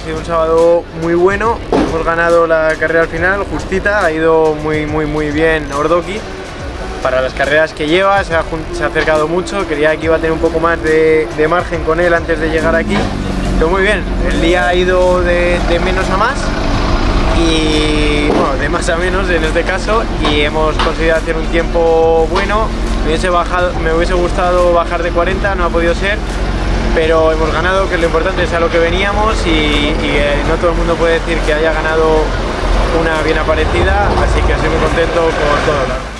sido un sábado muy bueno, hemos ganado la carrera al final, justita, ha ido muy bien Ordoki. Para las carreras que lleva, se ha acercado mucho, creía que iba a tener un poco más de margen con él antes de llegar aquí, pero muy bien, el día ha ido de menos a más, y bueno, de más a menos en este caso, y hemos conseguido hacer un tiempo bueno. Me hubiese gustado bajar de 40, no ha podido ser, pero hemos ganado, que es lo importante, es a lo que veníamos, y no todo el mundo puede decir que haya ganado una bien aparecida, así que estoy muy contento con todo.